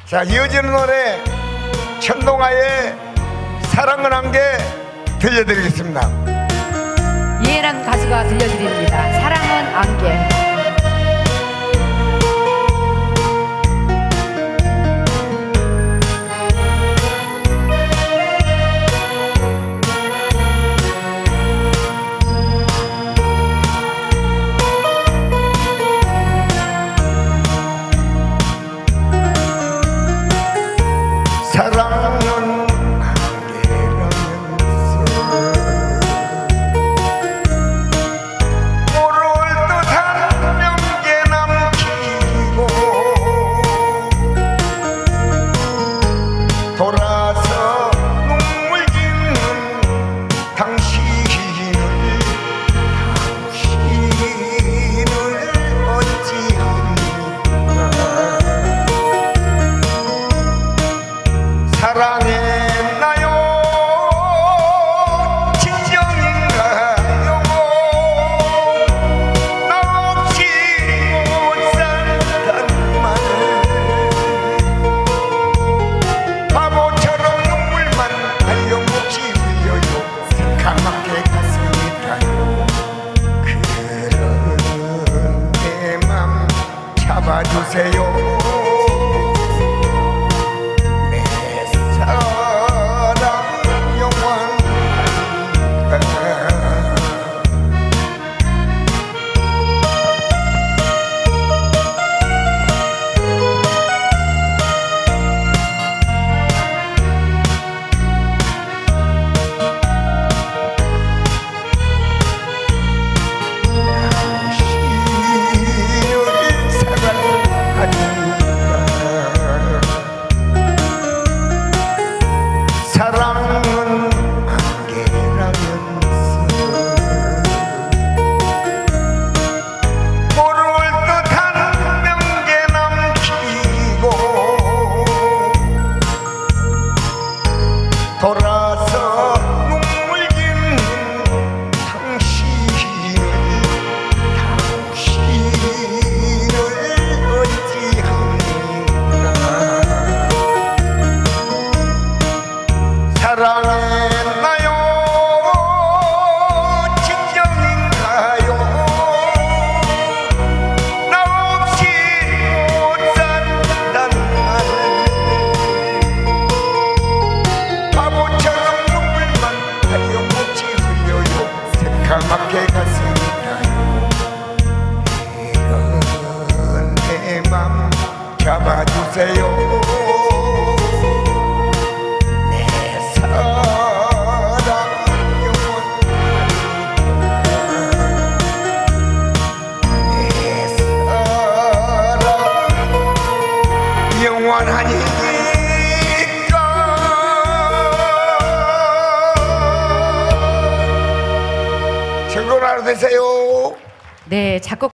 자, 이어지는 노래 천동아의 사랑은 안개 들려드리겠습니다. 이해란 가수가 들려드립니다. 사랑은 안개. 사랑은 안개라면서 모를 듯한 명계 남기고 돌아서 눈물 짓는 당신을 어찌합니까. 사랑했나요? 진정인가요? 나 없이 못 산다는 말 바보처럼 눈물만 달려뭉치 흘려요. 새까맣게 가슴이 타요. 그런 내 맘 잡아주세요. 사랑은 안개라면서 모를 듯한 명계 남기고 돌아서 눈물 짓는 당신을 어찌합니까. 사랑했나요? 진정인가요? 나 없이 못 산다는 말 바보처럼 눈물만 달려뭉치 흘려요. 새까맣게 가슴이 타요. 이런 내 맘 잡아주세요. 영원하니까. 즐거운 하루 되세요. 네, 작곡